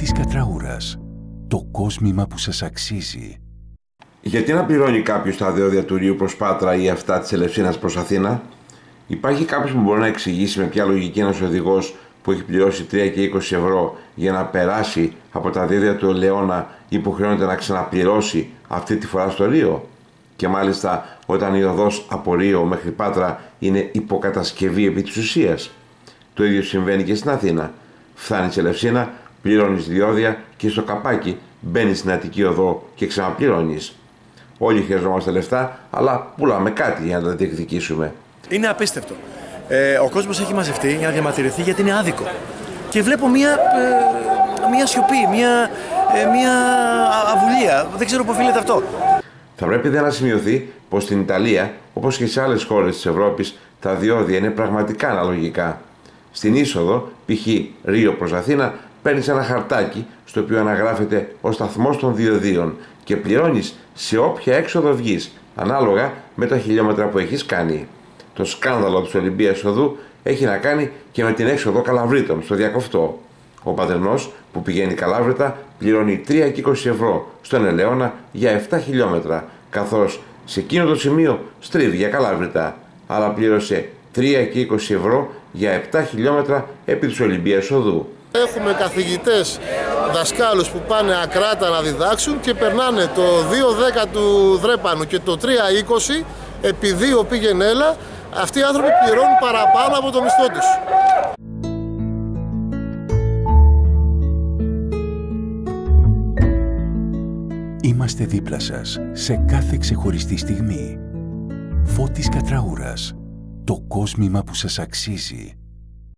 Φώτης Κατραούρας. Το κόσμημα που σας αξίζει. Γιατί να πληρώνει κάποιος τα διόδια του Ρίου προς Πάτρα ή αυτά της Ελευσίνας προς Αθήνα? Υπάρχει κάποιος που μπορεί να εξηγήσει με ποια λογική ένας οδηγός που έχει πληρώσει 3 και 20 ευρώ για να περάσει από τα διόδια του Ελαιώνα υποχρεώνεται να ξαναπληρώσει αυτή τη φορά στο Ρίο? Και μάλιστα όταν η οδός από Ρίο μέχρι Πάτρα είναι υποκατασκευή επί της ουσίας. Το ίδιο συμβαίνει και στην Αθήνα. Φτάνεις Ελευσίνα, πληρώνεις διόδια και στο καπάκι μπαίνεις στην Αττική οδό και ξαναπληρώνεις. Όλοι χρειαζόμαστε λεφτά, αλλά πουλάμε κάτι για να τα διεκδικήσουμε. Είναι απίστευτο. Ο κόσμος έχει μαζευτεί για να διαμαρτυρηθεί γιατί είναι άδικο. Και βλέπω μια σιωπή, μια αβουλία. Δεν ξέρω πού οφείλεται αυτό. Θα πρέπει να σημειωθεί πως στην Ιταλία, όπως και σε άλλες χώρες της Ευρώπης, τα διόδια είναι πραγματικά αναλογικά. Στην είσοδο, π.χ. Ρίο προς Αθήνα, παίρνεις ένα χαρτάκι στο οποίο αναγράφεται ο σταθμός των διοδίων και πληρώνεις σε όποια έξοδο βγεις, ανάλογα με τα χιλιόμετρα που έχεις κάνει. Το σκάνδαλο της Ολυμπίας Οδού έχει να κάνει και με την έξοδο Καλαβρίτων στο Διακοφτό. Ο Πατερνός που πηγαίνει Καλάβρητα πληρώνει 3 και 20 ευρώ στον Ελαιώνα για 7 χιλιόμετρα, καθώς σε εκείνο το σημείο στρίβει για Καλάβρητα, αλλά πλήρωσε 3 και 20 ευρώ για 7 χιλιόμετρα επί της Ολυμπίας Οδού. Έχουμε καθηγητές, δασκάλους που πάνε ακράτα να διδάξουν και περνάνε το 2,10 του Δρέπανου και το 3,20 επί 2 πήγαινε έλα. Αυτοί οι άνθρωποι πληρώνουν παραπάνω από το μισθό τους. Είμαστε δίπλα σας σε κάθε ξεχωριστή στιγμή. Φώτης Κατραούρας. Το κόσμημα που σας αξίζει.